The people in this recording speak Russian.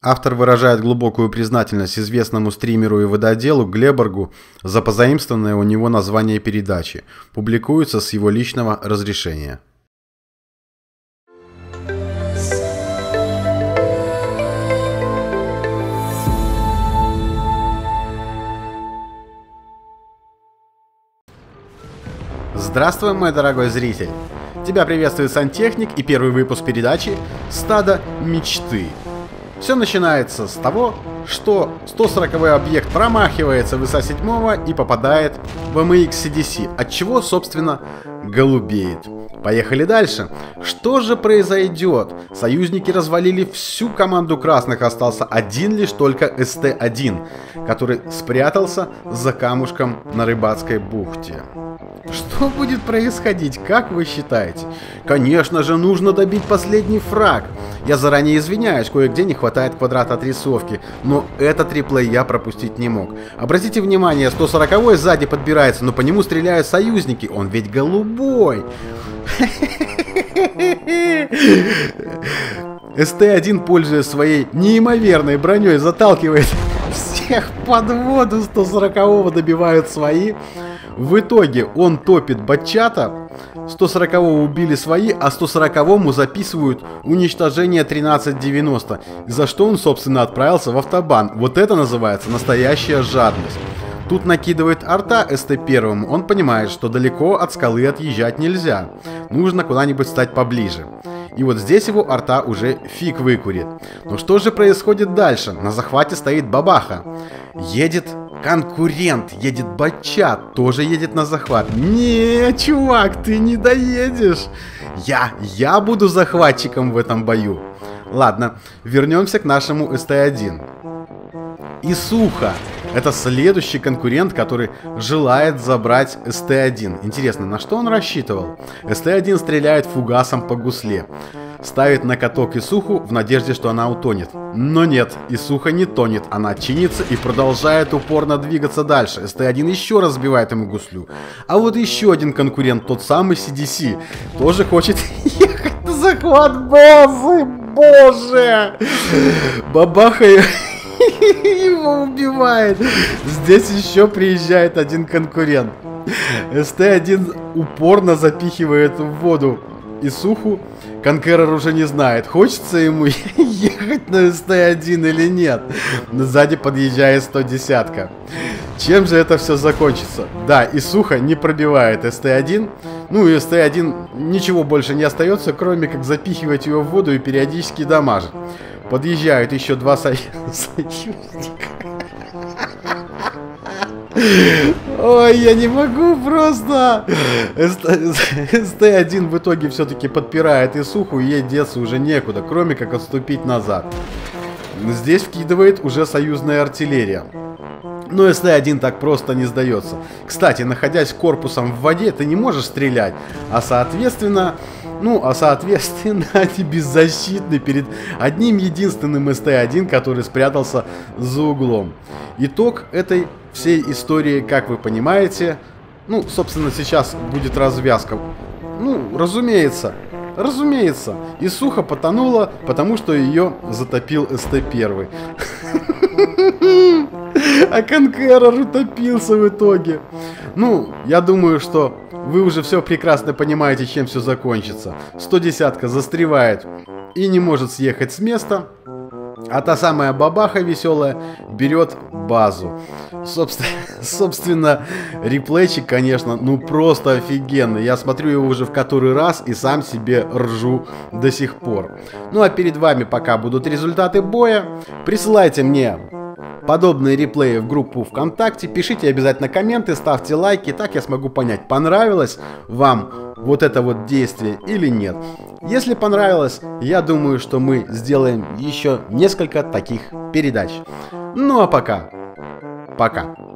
Автор выражает глубокую признательность известному стримеру и вододелу Глеборгу за позаимствованное у него название передачи. Публикуется с его личного разрешения. Здравствуй, мой дорогой зритель! Тебя приветствует Сантехник и первый выпуск передачи «Стадо мечты». Все начинается с того, что 140-й объект промахивается в ИСа-7 и попадает в MX CDC, от чего, собственно, голубеет. Поехали дальше. Что же произойдет? Союзники развалили всю команду красных, остался один лишь только СТ-1, который спрятался за камушком на рыбацкой бухте. Что будет происходить, как вы считаете? Конечно же, нужно добить последний фраг. Я заранее извиняюсь, кое-где не хватает квадрата отрисовки, но этот реплей я пропустить не мог. Обратите внимание, 140-й сзади подбирается, но по нему стреляют союзники, он ведь голубой. СТ-1, пользуясь своей неимоверной броней, заталкивает всех под воду, 140-го добивают свои. В итоге он топит Батчата, 140-го убили свои, а 140-му записывают уничтожение 1390, за что он, собственно, отправился в автобан. Вот это называется настоящая жадность. Тут накидывает арта СТ-1, он понимает, что далеко от скалы отъезжать нельзя, нужно куда-нибудь стать поближе. И вот здесь его арта уже фиг выкурит. Но что же происходит дальше? На захвате стоит бабаха. Едет конкурент, едет Батчат, тоже едет на захват. Не, чувак, ты не доедешь. Я буду захватчиком в этом бою. Ладно, вернемся к нашему СТ-1. Исуха. Это следующий конкурент, который желает забрать СТ-1. Интересно, на что он рассчитывал? СТ-1 стреляет фугасом по гусле. Ставит на каток Исуху в надежде, что она утонет. Но нет, Исуха не тонет. Она чинится и продолжает упорно двигаться дальше. СТ-1 еще раз сбивает ему гуслю. А вот еще один конкурент, тот самый CDC, тоже хочет ехать на захват базы. Боже! Бабаха его убивает. Здесь еще приезжает один конкурент. СТ-1 упорно запихивает в воду Исуху. Конкерер уже не знает, хочется ему ехать на СТ-1 или нет. Сзади подъезжает 110-ка. Чем же это все закончится? Да, Исуха не пробивает СТ-1. Ну и СТ-1 ничего больше не остается, кроме как запихивать ее в воду и периодически дамажить. Подъезжают еще два союзника. Ой, я не могу просто. СТ-1 в итоге все-таки подпирает Исуху, и ей деться уже некуда, кроме как отступить назад. Здесь вкидывает уже союзная артиллерия. Но СТ-1 так просто не сдается. Кстати, находясь корпусом в воде, ты не можешь стрелять, а соответственно они беззащитны перед одним единственным СТ-1, который спрятался за углом. Итог этой всей истории, как вы понимаете, собственно, сейчас будет развязка. Разумеется, Исуха потонула, потому что ее затопил СТ-1. А конкерер утопился в итоге. Я думаю, что вы уже все прекрасно понимаете, чем все закончится. 110-ка застревает и не может съехать с места. А та самая бабаха веселая берет базу. Собственно, реплейчик, конечно, просто офигенный. Я смотрю его уже в который раз и сам себе ржу до сих пор. А перед вами пока будут результаты боя. Присылайте мне подобные реплеи в группу ВКонтакте, пишите обязательно комменты, ставьте лайки, так я смогу понять, понравилось вам вот это вот действие или нет. Если понравилось, я думаю, что мы сделаем еще несколько таких передач. А пока.